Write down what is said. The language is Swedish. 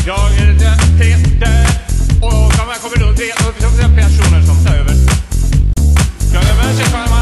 Jag är Peter och de här kommer då tre personer som tar över. Jag är med sig